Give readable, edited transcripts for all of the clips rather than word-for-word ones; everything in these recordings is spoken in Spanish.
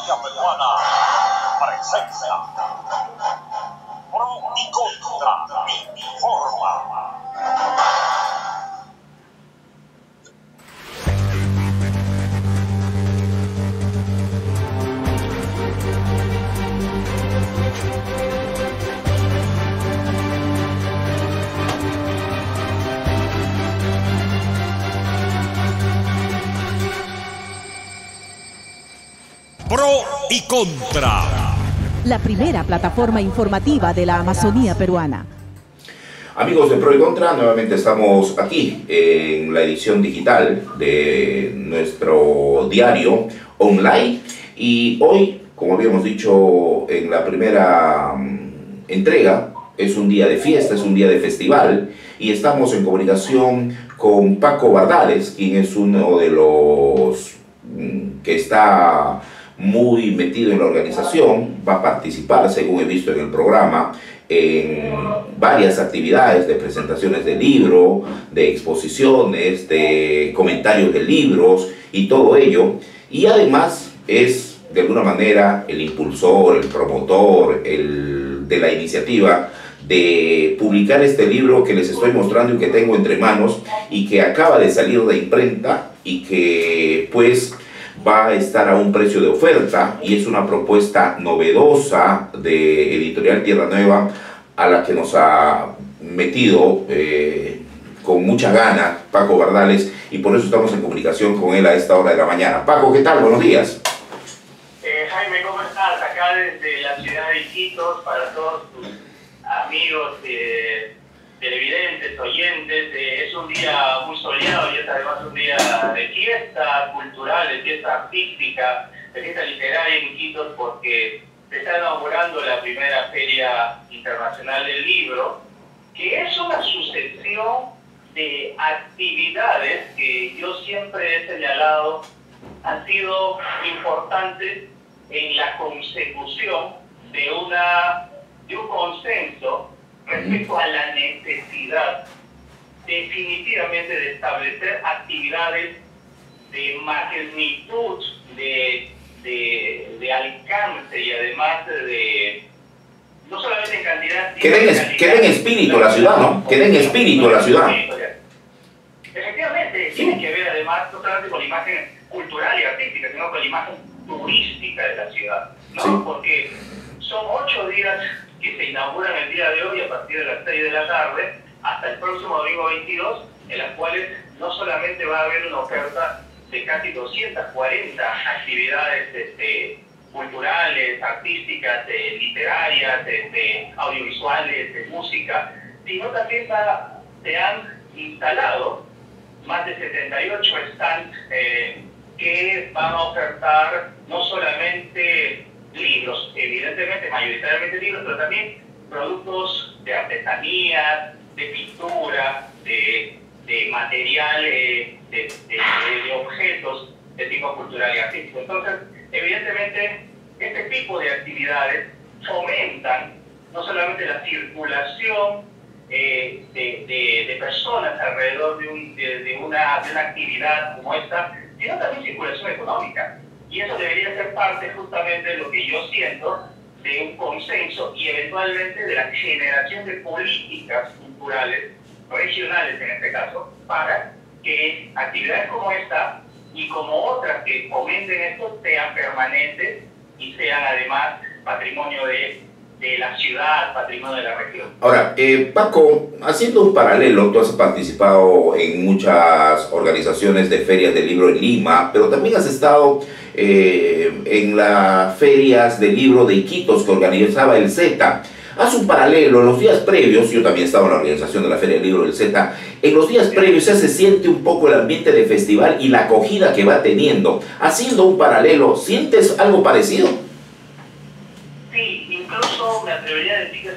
Amazonía Peruana presenta Pro y Contra, informa. Pro y Contra. La primera plataforma informativa de la Amazonía peruana. Amigos de Pro y Contra, nuevamente estamos aquí en la edición digital de nuestro diario online y hoy, como habíamos dicho en la primera entrega, es un día de fiesta, es un día de festival y estamos en comunicación con Paco Bardales, quien es uno de los que está muy metido en la organización, va a participar, según he visto en el programa, en varias actividades de presentaciones de libro, de exposiciones, de comentarios de libros y todo ello. Y además es, de alguna manera, el impulsor, el promotor de la iniciativa de publicar este libro que les estoy mostrando y que tengo entre manos y que acaba de salir de imprenta y que, pues, va a estar a un precio de oferta y es una propuesta novedosa de Editorial Tierra Nueva a la que nos ha metido con mucha gana Paco Bardales y por eso estamos en comunicación con él a esta hora de la mañana. Paco, ¿qué tal? Buenos días. Jaime, ¿cómo estás? Acá desde la ciudad de Iquitos, para todos tus amigos televidentes, oyentes, es un día muy soleado y es además un día de fiesta cultural, de fiesta artística, de fiesta literaria en Iquitos porque se está inaugurando la primera Feria Internacional del Libro, que es una sucesión de actividades que yo siempre he señalado han sido importantes en la consecución de un consenso respecto a la necesidad definitivamente de establecer actividades de magnitud, de alcance y además no solamente en cantidad, que den espíritu a la ciudad, ¿no? Que den espíritu a la ciudad. Efectivamente, tiene que ver además no solamente con la imagen cultural y artística, sino con la imagen turística de la ciudad, ¿no? Sí. Porque son 8 días que se inauguran el día de hoy a partir de las 6 de la tarde hasta el próximo domingo 22, en las cuales no solamente va a haber una oferta de casi 240 actividades culturales, artísticas, literarias, audiovisuales, de música, sino también se han instalado más de 78 stands que van a ofertar no solamente libros, evidentemente, mayoritariamente libros, pero también productos de artesanía, de pintura, de material, de objetos de tipo cultural y artístico. Entonces, evidentemente, este tipo de actividades fomentan no solamente la circulación de personas alrededor de una actividad como esta, sino también circulación económica. Y eso debería ser parte justamente de lo que yo siento de un consenso y eventualmente de la generación de políticas culturales, regionales en este caso, para que actividades como esta y como otras que fomenten esto sean permanentes y sean además patrimonio de la ciudad, patrimonio de la región. Ahora, Paco, haciendo un paralelo, tú has participado en muchas organizaciones de ferias del libro en Lima, pero también has estado en las ferias del libro de Iquitos que organizaba el Z. Haz un paralelo, en los días previos, yo también estaba en la organización de la Feria del Libro del Z, en los días previos ya se siente un poco el ambiente de festival y la acogida que va teniendo. Haciendo un paralelo, ¿sientes algo parecido? Sí, incluso me atrevería a decir que es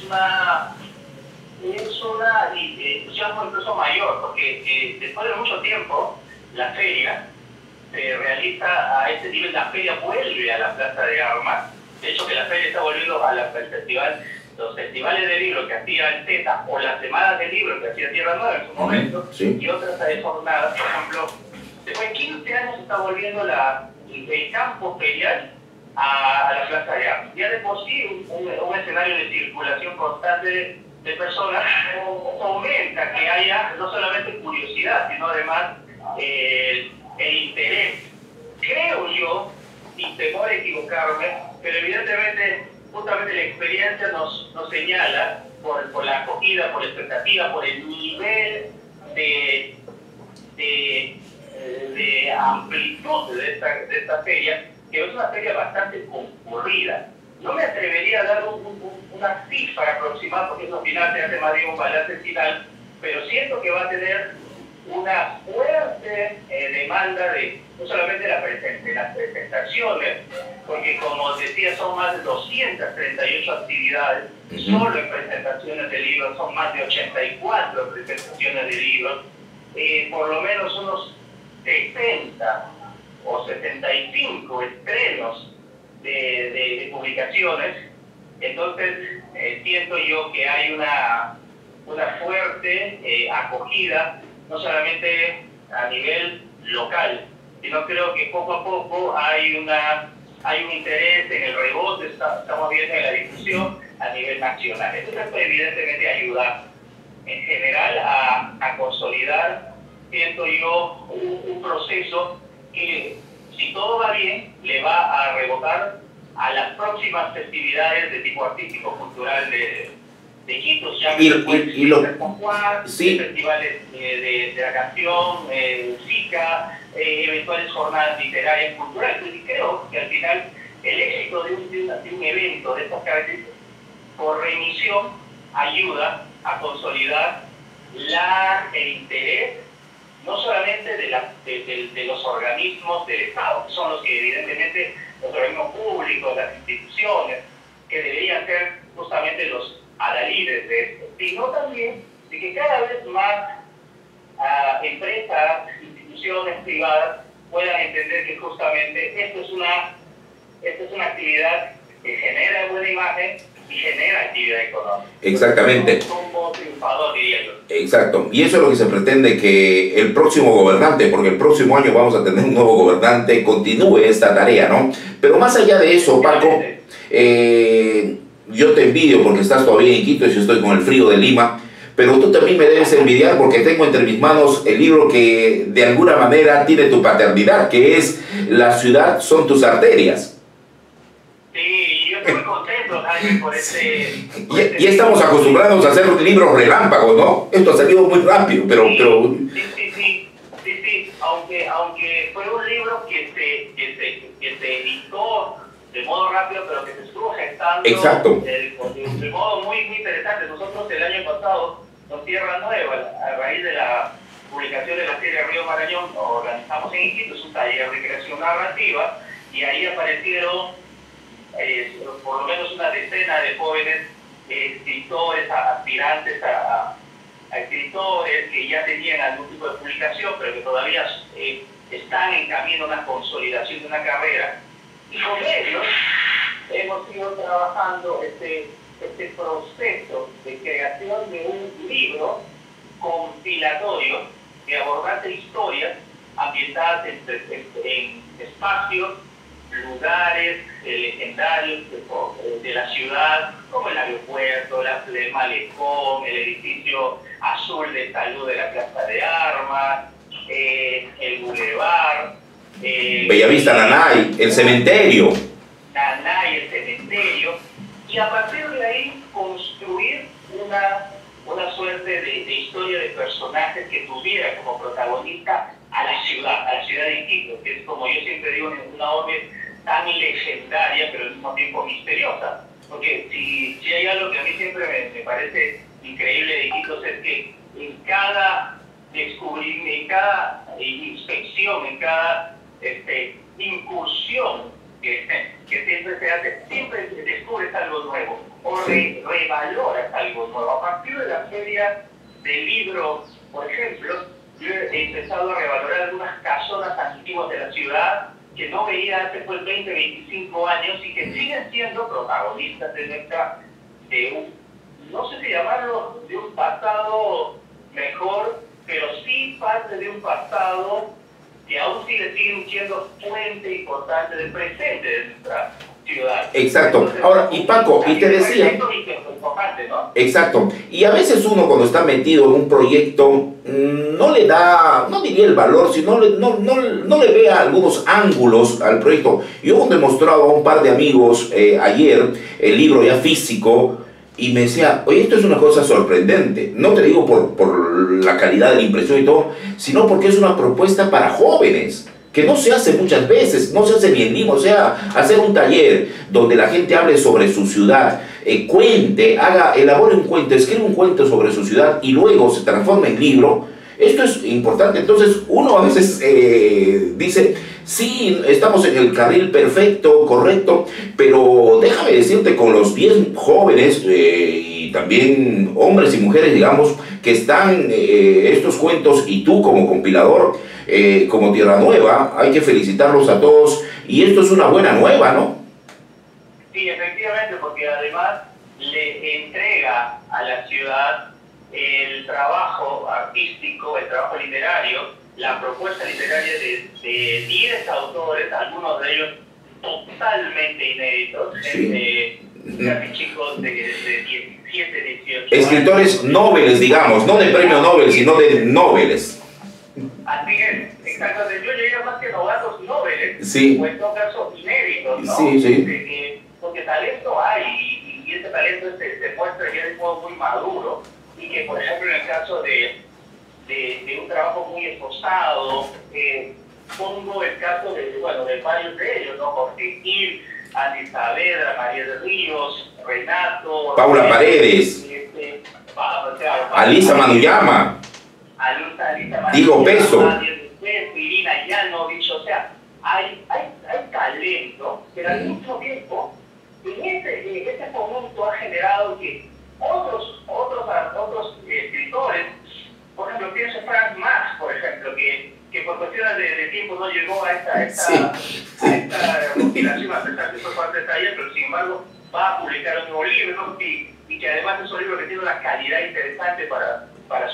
un entusiasmo incluso mayor, porque después de mucho tiempo la feria se realiza a este nivel, la feria vuelve a la Plaza de Armas. De hecho, que la feria está volviendo a los festivales de libro que hacía el Z o las semanas de libro que hacía Tierra Nueva en su momento, sí. Y otras jornadas, por ejemplo, después de 15 años se está volviendo el campo ferial a la Plaza de Armas. Ya de por sí un escenario de circulación constante de personas fomenta que haya no solamente curiosidad, sino además el interés. Creo yo, sin temor a equivocarme, pero evidentemente justamente la experiencia nos señala por la acogida, por la expectativa, por el nivel de amplitud de esta feria, que es una feria bastante concurrida. No me atrevería a dar una cifra aproximada, porque eso al final se hace más bien un balance final, pero siento que va a tener una fuerte demanda de no solamente de las presentaciones, porque como decía son más de 238 actividades, solo en presentaciones de libros, son más de 84 presentaciones de libros, por lo menos unos 60 o 75 estrenos de publicaciones. Entonces siento yo que hay una fuerte acogida, no solamente a nivel local, sino creo que poco a poco hay un interés en el rebote, estamos viendo en la discusión a nivel nacional. Entonces esto evidentemente ayuda en general a consolidar, siento yo, un proceso que, si todo va bien, le va a rebotar a las próximas festividades de tipo artístico, cultural de Quito, ya festivales de la canción, SICA, eventuales jornadas literarias, culturales. Y creo que al final el éxito de un evento de estas características por remisión ayuda a consolidar el interés no solamente de los organismos del Estado, que son los que evidentemente los organismos públicos, las instituciones, que deberían ser justamente los adalides de esto, sino también de que cada vez más empresas, instituciones privadas puedan entender que justamente esto es una actividad que genera buena imagen y genera actividad económica. Exactamente. Como triunfador, diría yo. Exacto. Y eso es lo que se pretende, que el próximo gobernante, porque el próximo año vamos a tener un nuevo gobernante, continúe esta tarea, ¿no? Pero más allá de eso, Paco, yo te envidio porque estás todavía en Quito y yo estoy con el frío de Lima, pero tú también me debes envidiar porque tengo entre mis manos el libro que de alguna manera tiene tu paternidad, que es La ciudad son tus arterias. Sí, yo estoy muy contento, Jaime, por ese... Y estamos acostumbrados a hacer libros relámpagos, ¿no? Esto ha salido muy rápido, pero... Sí, aunque fue un libro que se editó de modo rápido, pero que se estuvo gestando. Exacto. De modo muy interesante. Nosotros el año pasado, con Tierra Nueva, a raíz de la publicación de la serie Río Marañón, organizamos en Iquitos un taller de creación narrativa, y ahí aparecieron por lo menos una decena de jóvenes escritores, aspirantes a escritores que ya tenían algún tipo de publicación, pero que todavía están en camino a una consolidación de una carrera. Y con ellos hemos ido trabajando este proceso de creación de un libro compilatorio de abordante historias ambientadas en espacios, lugares legendarios de la ciudad, como el aeropuerto, el malecón, el edificio azul de salud de la Plaza de Armas, el bulevar, Bellavista, Nanay, el cementerio. Nanay, el cementerio, y a partir de ahí construir una suerte de historia de personajes que tuviera como protagonista a la ciudad de Iquitos, que es, como yo siempre digo, una obra tan legendaria, pero al mismo tiempo misteriosa. Porque si hay algo que a mí siempre me parece increíble de Iquitos, es que en cada descubrimiento, en cada inspección, en cada incursión que siempre se hace, siempre descubres algo nuevo o revaloras algo nuevo. A partir de la feria del libro, por ejemplo, yo he empezado a revalorar algunas casonas antiguas de la ciudad que no veía hace 20, 25 años y que siguen siendo protagonistas no sé si llamarlo de un pasado mejor, pero sí parte de un pasado que aún siguen siendo fuente importante del presente de nuestra ciudad. Exacto. Entonces, ahora, y Paco, y te decía... ¿no? Exacto. Y a veces uno cuando está metido en un proyecto no le da, no diría el valor, sino no le ve algunos ángulos al proyecto. Yo he demostrado a un par de amigos ayer el libro ya físico y me decía, oye, esto es una cosa sorprendente. No te digo por la calidad de la impresión y todo, sino porque es una propuesta para jóvenes, que no se hace muchas veces, no se hace ni en Lima. O sea, hacer un taller donde la gente hable sobre su ciudad, cuente, elabore un cuento, escribe un cuento sobre su ciudad y luego se transforma en libro. Esto es importante. Entonces uno a veces dice, sí, estamos en el carril perfecto, correcto, pero déjame decirte, con los 10 jóvenes y también hombres y mujeres, digamos, que están estos cuentos, y tú como compilador, como Tierra Nueva, hay que felicitarlos a todos, y esto es una buena nueva, ¿no? Sí, efectivamente, porque además le entrega a la ciudad el trabajo artístico, el trabajo literario, la propuesta literaria de 10 autores, algunos de ellos totalmente inéditos, sí. Casi chicos de 17, 18 escritores años. Nobel, digamos, no de premio Nobel, sino de Nobeles. Así es, exactamente. Yo diría más que novatos Nobel, sí. o en todo caso inéditos, ¿no? Sí, sí. Porque talento hay, y ese talento se muestra ya de modo muy maduro, y que, por ejemplo, en el caso de un trabajo muy esforzado, pongo el caso de varios de ellos, ¿no? Jorge Gil, Andy Saavedra, María de Ríos, Renato, Paula Paredes, Alisa Manuyama, Diego Peso, Irina Yanovich. O sea, hay talento, pero al mismo tiempo en este momento ha generado que otros escritores, por ejemplo, pienso en Frank Max, por ejemplo, que por cuestiones de tiempo no llegó a esta compilación, a pesar de que fue parte de esta taller, pero sin embargo va a publicar un nuevo libro, y que además es un libro que tiene una calidad interesante para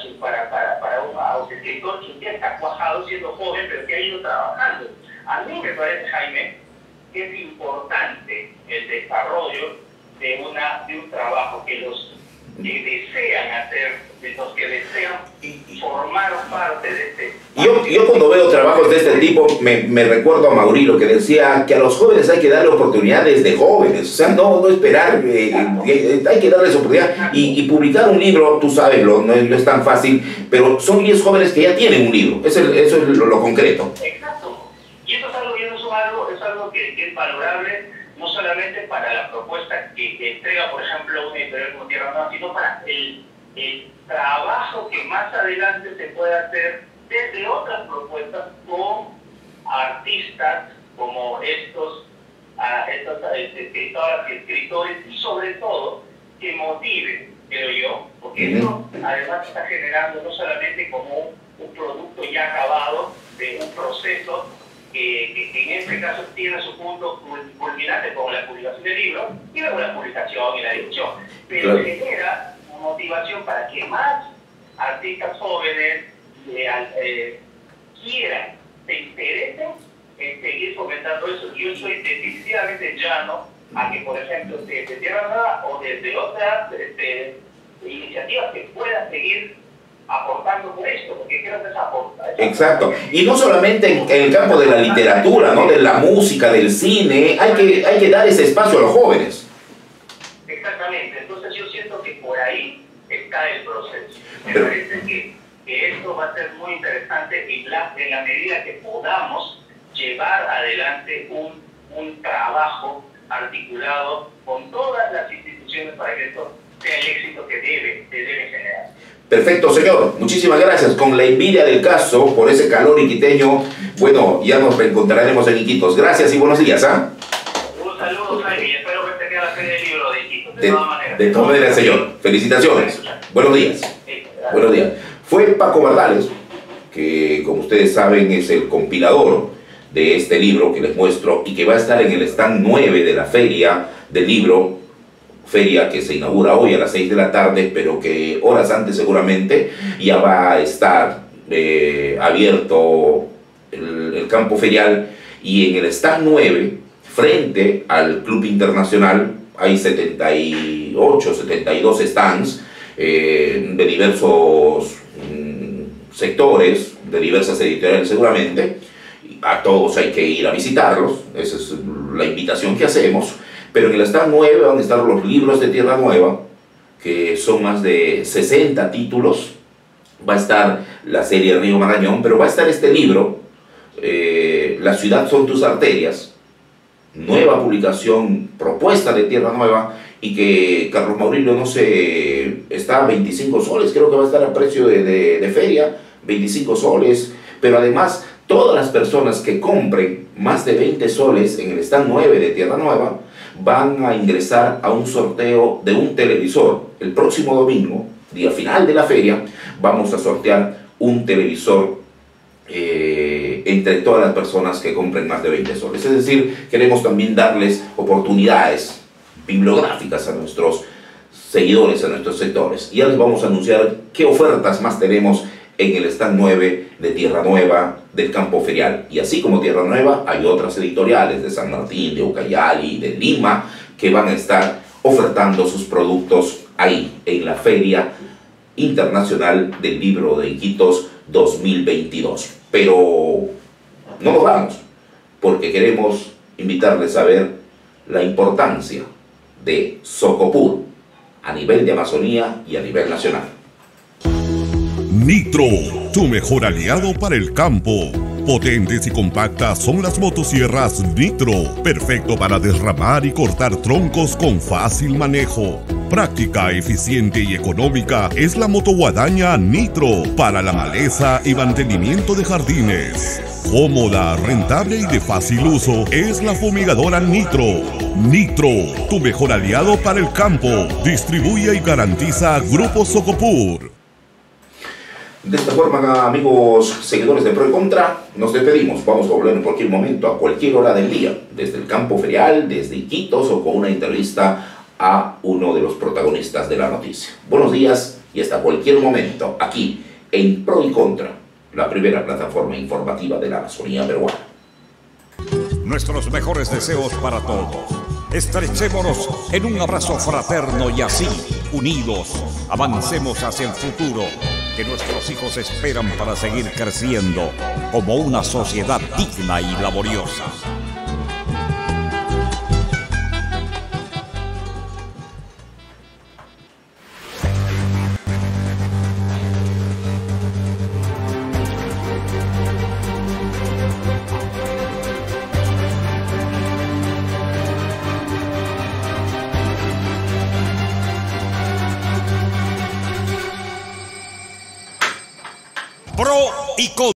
un escritor que ya está cuajado siendo joven, pero que ha ido trabajando. A mí me parece, Jaime, que es importante el desarrollo de un trabajo que los que desean hacer, de los que desean formar parte de este... Yo cuando veo trabajos de este tipo me recuerdo a Maurilo, que decía que a los jóvenes hay que darle oportunidades de jóvenes, o sea, no esperar, hay que darles oportunidad, y publicar un libro, tú sabes, no es tan fácil, pero son 10 jóvenes que ya tienen un libro, eso es lo concreto. Exacto, y eso es algo que es valorable, no solamente para la propuesta que entrega, por ejemplo, una editorial como Tierra Nueva, sino para el trabajo que más adelante se puede hacer desde otras propuestas con artistas como estos escritoras y escritores, y sobre todo que motiven, creo yo, porque eso además está generando no solamente como un producto ya acabado de un proceso que en este caso tiene su punto culminante con la publicación del libro y luego la publicación y la difusión, pero genera una motivación para que más artistas jóvenes quieran, se interesen en seguir fomentando eso. Yo soy definitivamente llano a que, por ejemplo, desde Tierra Nueva o desde otras iniciativas que puedan seguir aportando por esto, porque creo que es aportar. Exacto, y no solamente en el campo de la literatura, ¿no? De la música, del cine, hay que dar ese espacio a los jóvenes. Exactamente, entonces yo siento que por ahí está el proceso. Me parece que esto va a ser muy interesante en la medida que podamos llevar adelante un trabajo articulado con todas las instituciones para que esto sea el éxito que debe generar. Perfecto, señor. Muchísimas gracias. Con la envidia del caso, por ese calor iquiteño, bueno, ya nos reencontraremos en Iquitos. Gracias y buenos días, ¿ah? Un saludo, Jaime, y espero que te quede la feria del libro de Iquitos, de todas maneras. De todas maneras, señor. Felicitaciones. Buenos días. Buenos días. Fue Paco Bardales, que como ustedes saben es el compilador de este libro que les muestro y que va a estar en el stand 9 de la feria del libro, feria que se inaugura hoy a las 6 de la tarde, pero que horas antes seguramente ya va a estar abierto el campo ferial, y en el stand 9, frente al Club Internacional, hay 78, 72 stands de diversos sectores, de diversas editoriales seguramente. A todos hay que ir a visitarlos, esa es la invitación que hacemos. Pero en el stand 9 van a estar los libros de Tierra Nueva, que son más de 60 títulos. Va a estar la serie Río Marañón, pero va a estar este libro, La ciudad son tus arterias, nueva publicación, propuesta de Tierra Nueva, y que Carlos Maurilio, no sé, está a 25 soles, creo que va a estar a precio de feria, 25 soles, pero además todas las personas que compren más de 20 soles en el stand 9 de Tierra Nueva van a ingresar a un sorteo de un televisor. El próximo domingo, día final de la feria, vamos a sortear un televisor entre todas las personas que compren más de 20 soles. Es decir, queremos también darles oportunidades bibliográficas a nuestros seguidores, a nuestros sectores. Y ya les vamos a anunciar qué ofertas más tenemos en el stand 9 de Tierra Nueva del campo ferial. Y así como Tierra Nueva, hay otras editoriales de San Martín, de Ucayali, de Lima, que van a estar ofertando sus productos ahí, en la Feria Internacional del Libro de Iquitos 2022. Pero no nos vamos, porque queremos invitarles a ver la importancia de Socopur a nivel de Amazonía y a nivel nacional. Nitro, tu mejor aliado para el campo. Potentes y compactas son las motosierras Nitro, perfecto para derramar y cortar troncos con fácil manejo. Práctica, eficiente y económica es la motoguadaña Nitro para la maleza y mantenimiento de jardines. Cómoda, rentable y de fácil uso es la fumigadora Nitro. Nitro, tu mejor aliado para el campo. Distribuye y garantiza Grupo Socopur. De esta forma, amigos seguidores de Pro y Contra, nos despedimos. Vamos a volver en cualquier momento, a cualquier hora del día, desde el campo ferial, desde Iquitos, o con una entrevista a uno de los protagonistas de la noticia. Buenos días y hasta cualquier momento, aquí en Pro y Contra, la primera plataforma informativa de la Amazonía peruana. Nuestros mejores deseos para todos. Estrechémonos en un abrazo fraterno y así, unidos, avancemos hacia el futuro que nuestros hijos esperan para seguir creciendo como una sociedad digna y laboriosa. Pro y Contra.